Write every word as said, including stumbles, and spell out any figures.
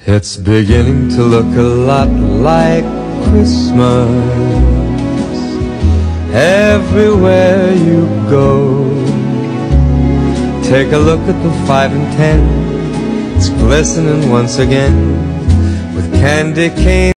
It's beginning to look a lot like Christmas everywhere you go. Take a look at the five and ten, it's glistening once again with candy cane.